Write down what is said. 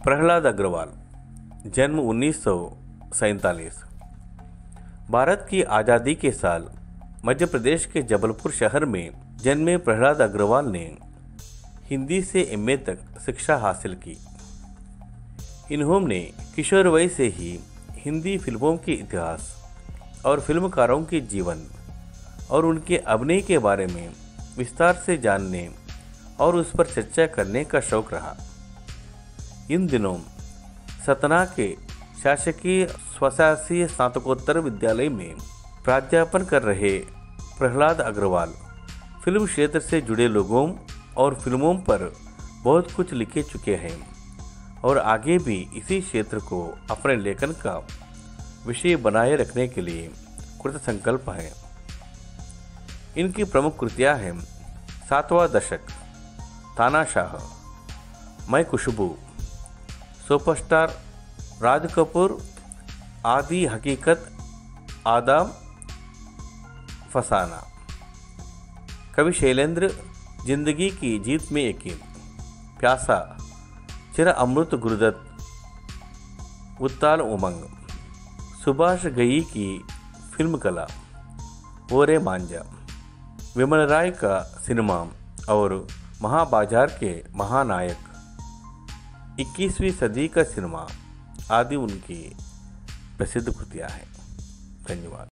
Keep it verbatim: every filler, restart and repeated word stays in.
प्रहलाद अग्रवाल, जन्म उन्नीस सौ सैंतालीस। भारत की आज़ादी के साल मध्य प्रदेश के जबलपुर शहर में जन्मे प्रहलाद अग्रवाल ने हिंदी से एम ए तक शिक्षा हासिल की। इन्होंने किशोर वय से ही हिंदी फिल्मों के इतिहास और फिल्मकारों के जीवन और उनके अभिनय के बारे में विस्तार से जानने और उस पर चर्चा करने का शौक रहा। इन दिनों सतना के शासकीय स्वशासी स्नातकोत्तर विद्यालय में प्राध्यापन कर रहे प्रहलाद अग्रवाल फिल्म क्षेत्र से जुड़े लोगों और फिल्मों पर बहुत कुछ लिखे चुके हैं और आगे भी इसी क्षेत्र को अपने लेखन का विषय बनाए रखने के लिए कृत संकल्प हैं। इनकी प्रमुख कृतियां हैं सातवां दशक, तानाशाह, मैं खुशबू, सुपरस्टार, राज कपूर, आदि हकीकत, आदाम, फसाना, कवि शैलेंद्र, जिंदगी की जीत में यकीन, प्यासा, चिर अमृत गुरुदत्त, उत्ताल उमंग, सुभाष घई की फिल्म कला, ओरे मांझा, विमल राय का सिनेमा और महाबाजार के महानायक, इक्कीसवीं सदी का सिनेमा आदि उनकी प्रसिद्ध कृतियां हैं। धन्यवाद।